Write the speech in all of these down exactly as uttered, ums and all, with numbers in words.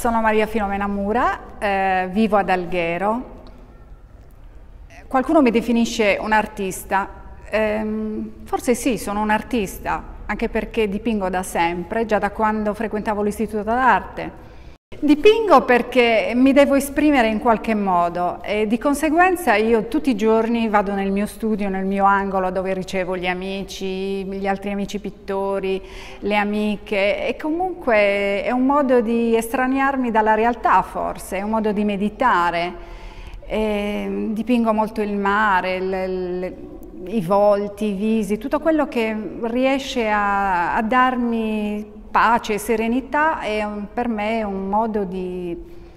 sono Maria Filomena Mura, eh, vivo ad Alghero. Qualcuno mi definisce un artista, ehm, forse sì, sono un artista, anche perché dipingo da sempre, già da quando frequentavo l'istituto d'arte. Dipingo perché mi devo esprimere in qualche modo e di conseguenza io tutti i giorni vado nel mio studio, nel mio angolo dove ricevo gli amici, gli altri amici pittori, le amiche, e comunque è un modo di estraniarmi dalla realtà, forse, è un modo di meditare. E dipingo molto il mare, le, le, i volti, i visi, tutto quello che riesce a, a darmi pace e serenità è un, per me un modo di,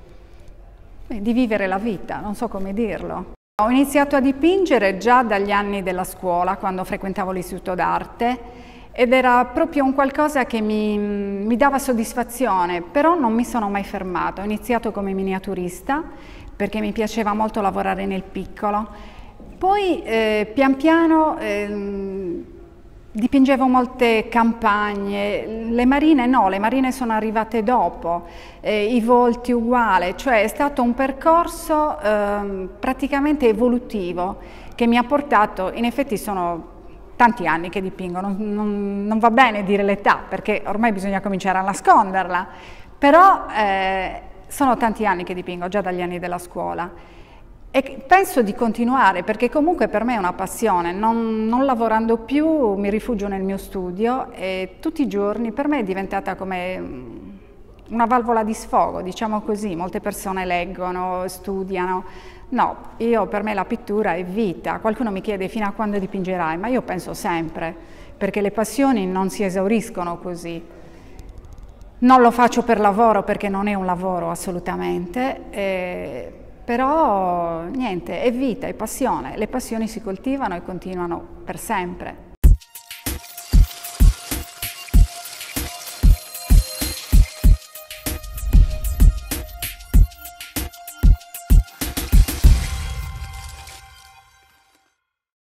di vivere la vita, non so come dirlo. Ho iniziato a dipingere già dagli anni della scuola, quando frequentavo l'istituto d'arte, ed era proprio un qualcosa che mi, mi dava soddisfazione, però non mi sono mai fermata. Ho iniziato come miniaturista, perché mi piaceva molto lavorare nel piccolo, poi eh, pian piano eh, dipingevo molte campagne, le marine no, le marine sono arrivate dopo, eh, i volti uguale, cioè è stato un percorso eh, praticamente evolutivo che mi ha portato, in effetti sono tanti anni che dipingo, non, non, non va bene dire l'età perché ormai bisogna cominciare a nasconderla, però eh, sono tanti anni che dipingo, già dagli anni della scuola. E penso di continuare perché comunque per me è una passione, non, non lavorando più mi rifugio nel mio studio e tutti i giorni per me è diventata come una valvola di sfogo, diciamo così. Molte persone leggono, studiano, no, io per me la pittura è vita. Qualcuno mi chiede fino a quando dipingerai, ma io penso sempre, perché le passioni non si esauriscono così. Non lo faccio per lavoro perché non è un lavoro assolutamente, eh, però niente, è vita, è passione, le passioni si coltivano e continuano per sempre.